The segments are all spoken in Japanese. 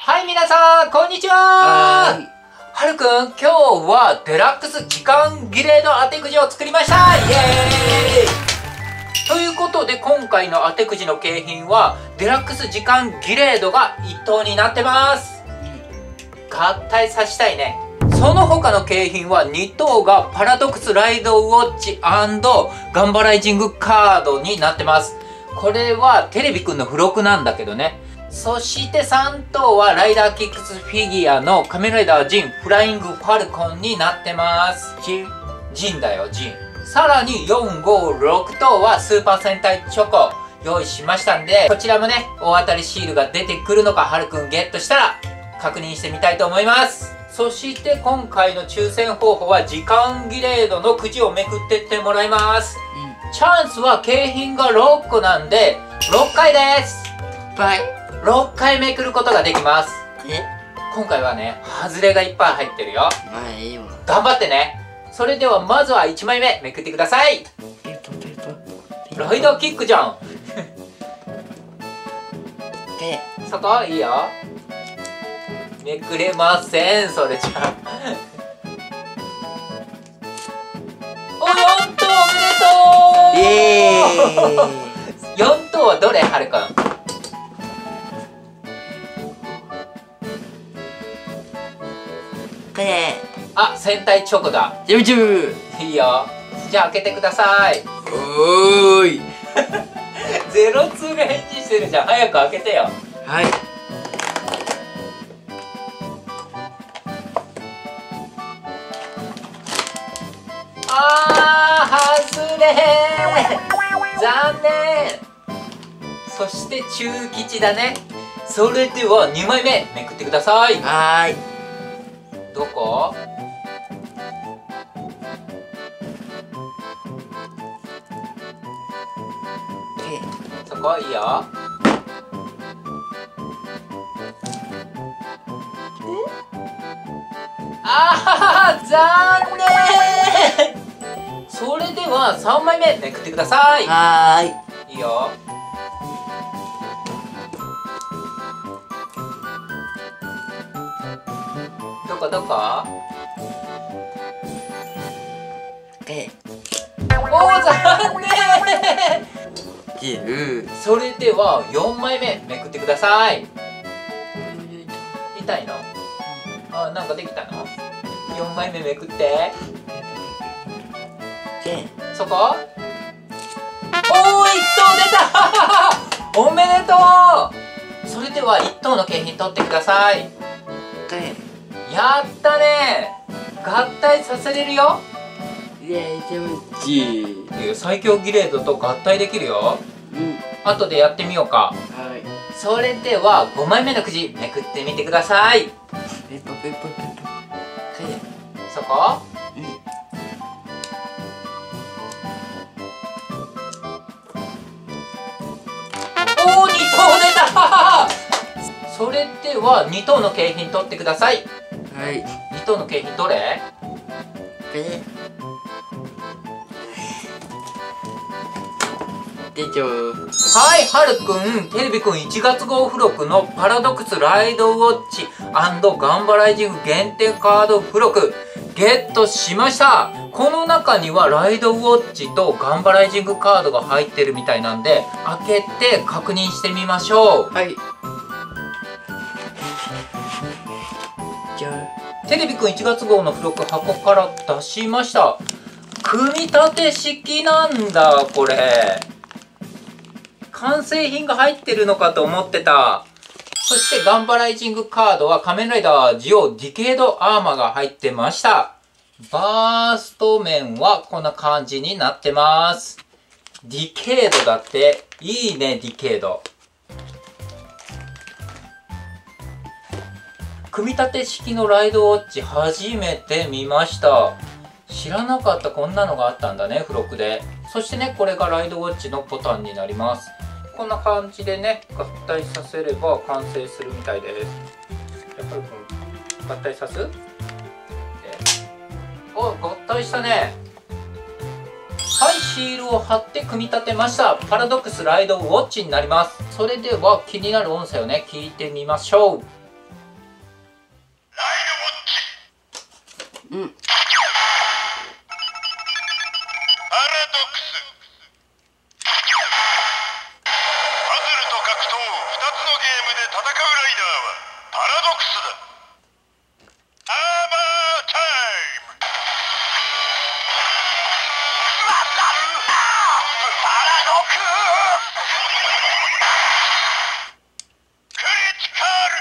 はい、皆さん、こんにちは。はるくん、今日はデラックス時間切れの当てくじを作りました。イエーイということで、今回の当てくじの景品はデラックス時間ギレードが1等になってます。合体させたいね。その他の景品は2等がパラドックスライドウォッチ&ガンバライジングカードになってます。これはテレビくんの付録なんだけどね。そして3等はライダーキックスフィギュアの仮面ライダージンフライングファルコンになってます。ジンだよ、ジン。さらに4、5、6等はスーパー戦隊チョコ用意しましたんで、こちらもね、大当たりシールが出てくるのか、はるくんゲットしたら確認してみたいと思います。そして今回の抽選方法は時間ギレードのくじをめくってってもらいます。チャンスは景品が6個なんで6回です。6回めくることができます。今回はね、外れがいっぱい入ってるよ。頑張ってね。それではまずは1枚目めくってください。ライダーキックじゃん。そこいいよ。めくれません、それじゃ。お、4等おめでとう。4等はどれ、はるくん。あ、戦隊チョコだ。いいよ。じゃあ開けてください。 おーい。 ゼロツーが返事してるじゃん。早く開けてよ。 はい。 外れー。残念。そして中吉だね。それでは2枚目めくってください。 はい。 どこ？そこいいよ。あー、残念。それでは3枚目めくってください。 はーい。いいよ。どこどこ？おー、残念。それでは4枚目めくってください。痛いの？あ、なんかできたの？4枚目めくって。そこ？おー、1等出た。おめでとう。それでは1等の景品取ってください。やったね。合体させれるよ。最強ギレードと合体できるよ。後でやってみようか。それでは5枚目のくじめくってみてください。そこ？おー、2等出た。それでは2等の景品取ってください。2等の景品どれ？はい、はるくん、テレビくん1月号付録のパラドックスライドウォッチ&ガンバライジング限定カード付録ゲットしました。この中にはライドウォッチとガンバライジングカードが入ってるみたいなんで、開けて確認してみましょう。テレビくん1月号の付録箱から出しました。組み立て式なんだ、これ。完成品が入ってるのかと思ってた。そしてガンバライジングカードは仮面ライダージオディケードアーマーが入ってました。バースト面はこんな感じになってます。ディケードだって。いいね、ディケード。組み立て式のライドウォッチ初めて見ました。知らなかった、こんなのがあったんだね、付録で。そしてね、これがライドウォッチのボタンになります。こんな感じでね、合体させれば完成するみたいです。やっぱり合体さす？お、合体したね。はい、シールを貼って組み立てました。パラドックスライドウォッチになります。それでは気になる音声をね、聞いてみましょう。 パラドックス。パズルと格闘2つのゲームで戦うライダーはパラドックスだ。アーマータイム。パラドッククリティ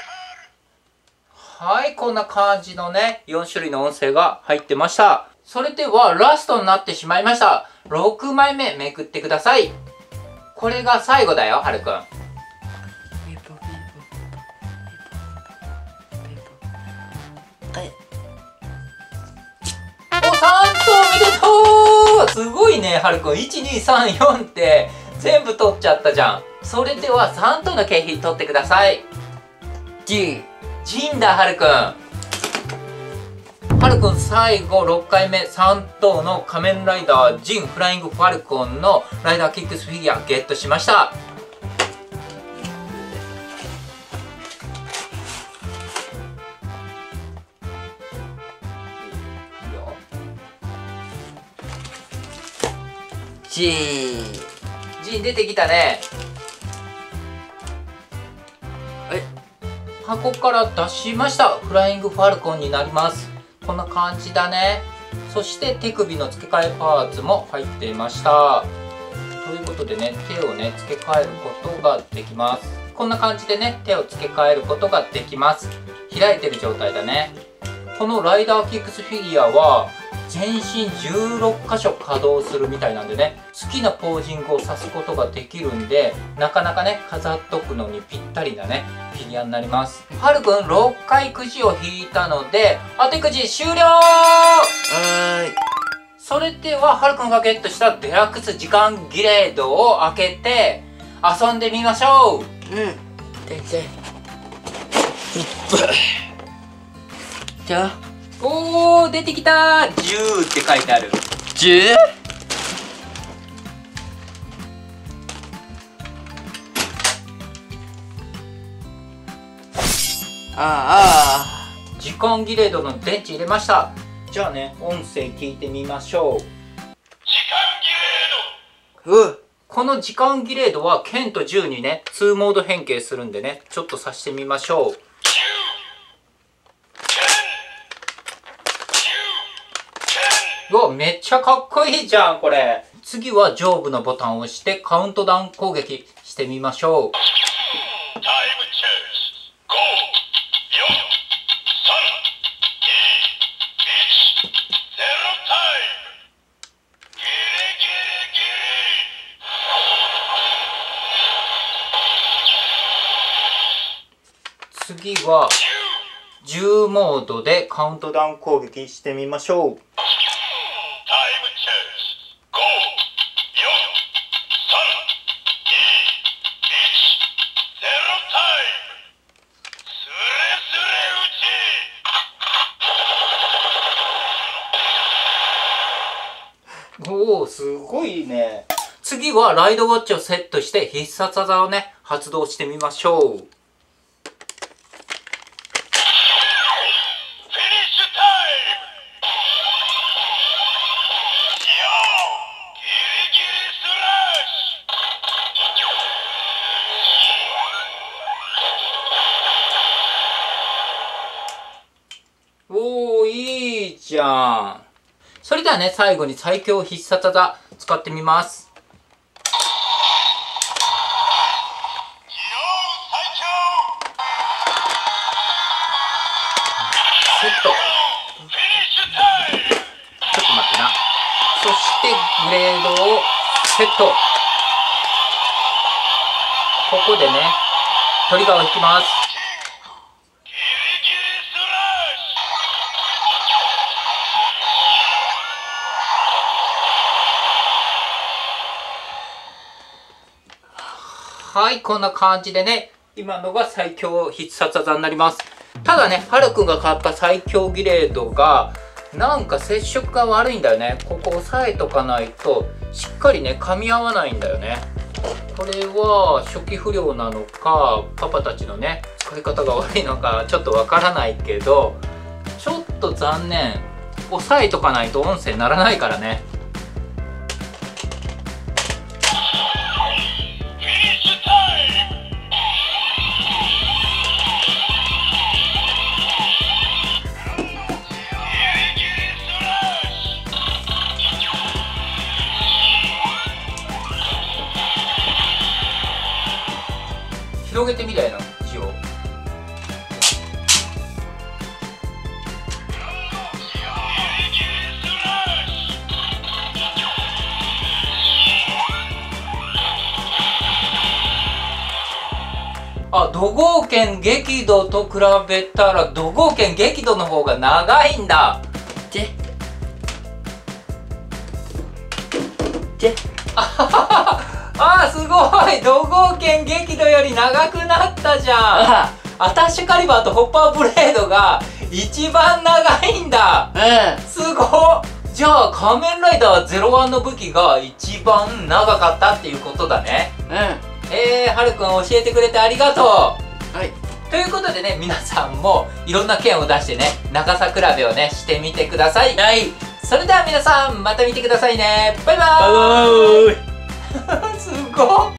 カル。 はい、こんな感じのね、4種類の音声が入ってました。それではラストになってしまいました。6枚目めくってください。これが最後だよ、はるくん。お、3等おめでとう。すごいね、はるくん。1234って全部取っちゃったじゃん。それでは3等の景品取ってください。ジンだ、はるくん。はるくん最後6回目3等の仮面ライダージンフライングファルコンのライダーキックスフィギュアゲットしました。ジン出てきたね。箱から出しました。フライングファルコンになります。こんな感じだね。そして手首の付け替えパーツも入っていました。ということでね、手をね付け替えることができます。こんな感じでね、手を付け替えることができます。開いてる状態だね。このライダーキックスフィギュアは全身16箇所稼働するみたいなんでね、好きなポージングをさすことができるんで、なかなかね飾っとくのにぴったりなねフィギュアになります。はるくん6回くじを引いたので当てくじ終了。それでははるくんがゲットしたデラックス時間ギレードを開けて遊んでみましょう。 じゃあおー、出てきた。10って書いてある。 10？ 時間ギレードの電池入れました。じゃあね、音声聞いてみましょう。 時間ギレード。 この時間ギレードは剣と銃にね2モード変形するんでね、ちょっとさしてみましょう。うわ、めっちゃかっこいいじゃんこれ。次は上部のボタンを押してカウントダウン攻撃してみましょう。次は10モードでカウントダウン攻撃してみましょう。おお、すごいね。次はライドウォッチをセットして必殺技をね発動してみましょう。おお、いいじゃん。それではね、最後に最強必殺技使ってみます。セット。ちょっと待ってな。そしてグレードをセット。ここでねトリガーを引きます。はい、こんな感じでね、今のが最強必殺技になります。ただね、はるくんが買った最強ギレードがなんか接触が悪いんだよね。ここ押さえとかないとしっかりね噛み合わないんだよね。これは初期不良なのかパパたちのね使い方が悪いのかちょっとわからないけど、ちょっと残念。 押さえとかないと音声鳴らないからね。広げてみたいな、一応。あ、怒号剣激怒と比べたら怒号剣激怒の方が長いんだ。あー、すごい。怒号剣激怒より長くなったじゃん。アタッシュカリバーとホッパーブレードが一番長いんだ。すごっ。じゃあ仮面ライダー01の武器が一番長かったっていうことだね。はるくん教えてくれてありがとう。はい。ということでね、皆さんもいろんな剣を出してね、長さ比べをね、してみてください。はい。それでは皆さん、また見てくださいね。バイバーイ。すごっ。